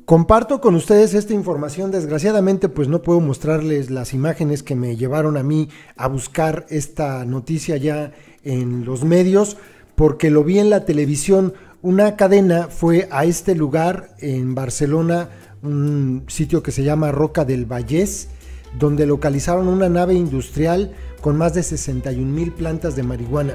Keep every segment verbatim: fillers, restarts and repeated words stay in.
Comparto con ustedes esta información. Desgraciadamente pues no puedo mostrarles las imágenes que me llevaron a mí a buscar esta noticia ya en los medios, porque lo vi en la televisión. Una cadena fue a este lugar en Barcelona, un sitio que se llama Roca del Vallès, donde localizaron una nave industrial con más de sesenta y un mil plantas de marihuana.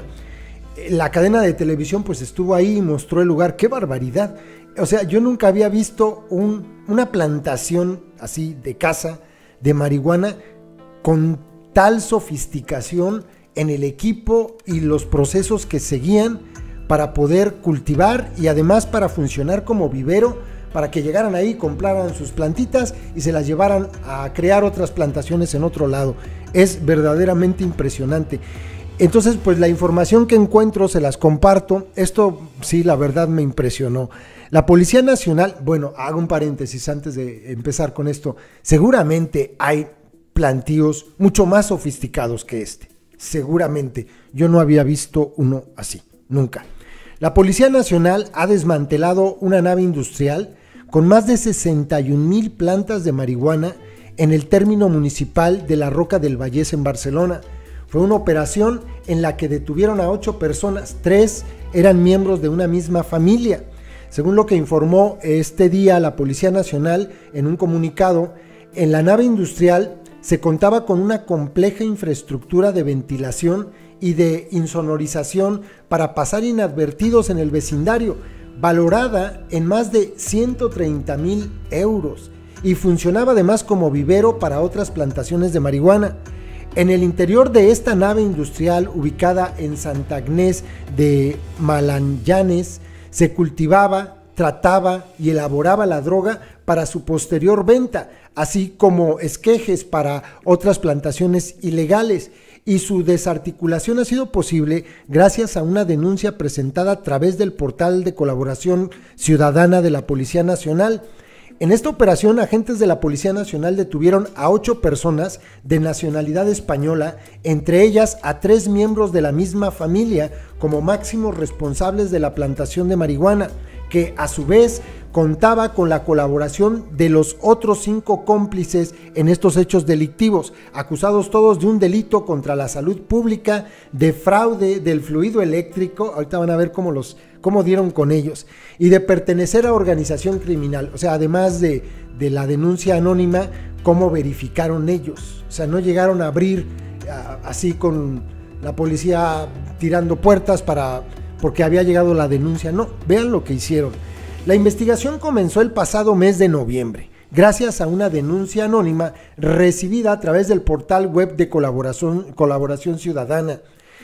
La cadena de televisión pues estuvo ahí y mostró el lugar. ¡Qué barbaridad! O sea, yo nunca había visto un, una plantación así de caza de marihuana con tal sofisticación en el equipo y los procesos que seguían para poder cultivar y además para funcionar como vivero, para que llegaran ahí, compraran sus plantitas y se las llevaran a crear otras plantaciones en otro lado. Es verdaderamente impresionante. Entonces, pues la información que encuentro se las comparto. Esto sí, la verdad me impresionó. La Policía Nacional, bueno, hago un paréntesis antes de empezar con esto. Seguramente hay plantíos mucho más sofisticados que este. Seguramente. Yo no había visto uno así, nunca. La Policía Nacional ha desmantelado una nave industrial con más de sesenta y un mil plantas de marihuana en el término municipal de la Roca del Vallès en Barcelona. Fue una operación en la que detuvieron a ocho personas, tres eran miembros de una misma familia. Según lo que informó este día la Policía Nacional en un comunicado, en la nave industrial se contaba con una compleja infraestructura de ventilación y de insonorización para pasar inadvertidos en el vecindario, valorada en más de ciento treinta mil euros, y funcionaba además como vivero para otras plantaciones de marihuana. En el interior de esta nave industrial, ubicada en Santa Agnés de Malanyanes, se cultivaba, trataba y elaboraba la droga para su posterior venta, así como esquejes para otras plantaciones ilegales, y su desarticulación ha sido posible gracias a una denuncia presentada a través del portal de colaboración ciudadana de la Policía Nacional. En esta operación, agentes de la Policía Nacional detuvieron a ocho personas de nacionalidad española, entre ellas a tres miembros de la misma familia como máximos responsables de la plantación de marihuana, que a su vez contaba con la colaboración de los otros cinco cómplices en estos hechos delictivos, acusados todos de un delito contra la salud pública, de fraude del fluido eléctrico, ahorita van a ver cómo, los, cómo dieron con ellos, y de pertenecer a organización criminal. O sea, además de, de la denuncia anónima, cómo verificaron ellos. O sea, no llegaron a abrir a, así con la policía tirando puertas para, porque había llegado la denuncia. No, vean lo que hicieron. La investigación comenzó el pasado mes de noviembre, gracias a una denuncia anónima recibida a través del portal web de colaboración, colaboración ciudadana,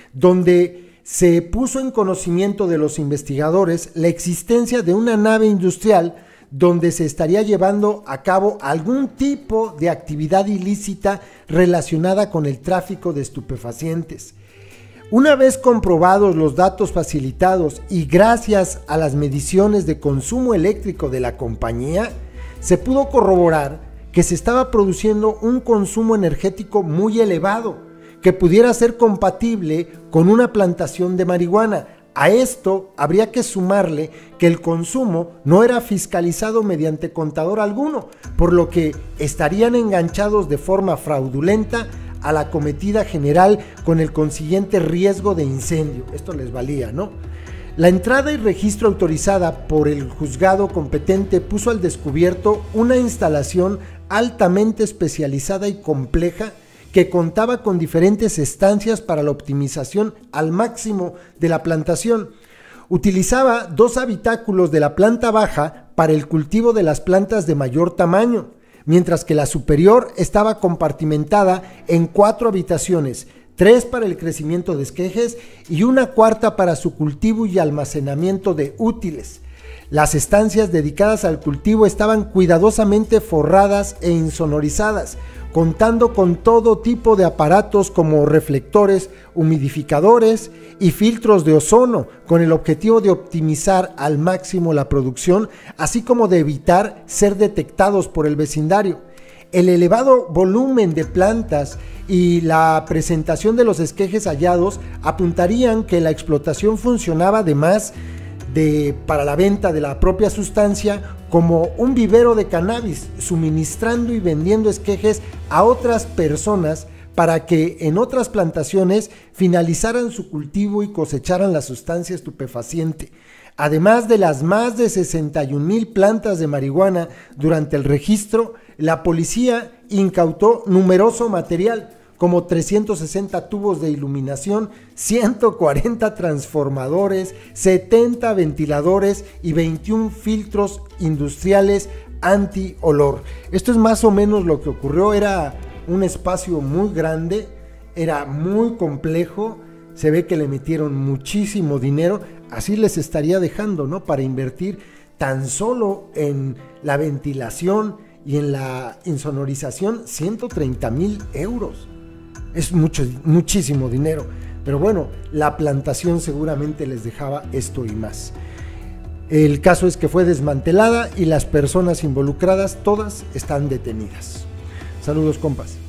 donde se puso en conocimiento de los investigadores la existencia de una nave industrial donde se estaría llevando a cabo algún tipo de actividad ilícita relacionada con el tráfico de estupefacientes. Una vez comprobados los datos facilitados y gracias a las mediciones de consumo eléctrico de la compañía, se pudo corroborar que se estaba produciendo un consumo energético muy elevado, que pudiera ser compatible con una plantación de marihuana. A esto habría que sumarle que el consumo no era fiscalizado mediante contador alguno, por lo que estarían enganchados de forma fraudulenta a la cometida general con el consiguiente riesgo de incendio. Esto les valía, ¿no? La entrada y registro autorizada por el juzgado competente puso al descubierto una instalación altamente especializada y compleja que contaba con diferentes estancias para la optimización al máximo de la plantación. Utilizaba dos habitáculos de la planta baja para el cultivo de las plantas de mayor tamaño, mientras que la superior estaba compartimentada en cuatro habitaciones, tres para el crecimiento de esquejes y una cuarta para su cultivo y almacenamiento de útiles. Las estancias dedicadas al cultivo estaban cuidadosamente forradas e insonorizadas, contando con todo tipo de aparatos como reflectores, humidificadores y filtros de ozono, con el objetivo de optimizar al máximo la producción, así como de evitar ser detectados por el vecindario. El elevado volumen de plantas y la presentación de los esquejes hallados apuntarían que la explotación funcionaba además de, para la venta de la propia sustancia como un vivero de cannabis, suministrando y vendiendo esquejes a otras personas para que en otras plantaciones finalizaran su cultivo y cosecharan la sustancia estupefaciente. Además de las más de sesenta y un mil plantas de marihuana durante el registro, la policía incautó numeroso material, como trescientos sesenta tubos de iluminación, ciento cuarenta transformadores, setenta ventiladores y veintiún filtros industriales anti-olor. Esto es más o menos lo que ocurrió. Era un espacio muy grande, era muy complejo, se ve que le metieron muchísimo dinero, así les estaría dejando, ¿no? Para invertir tan solo en la ventilación y en la insonorización ciento treinta mil euros. Es mucho, muchísimo dinero, pero bueno, la plantación seguramente les dejaba esto y más. El caso es que fue desmantelada y las personas involucradas todas están detenidas. Saludos, compas.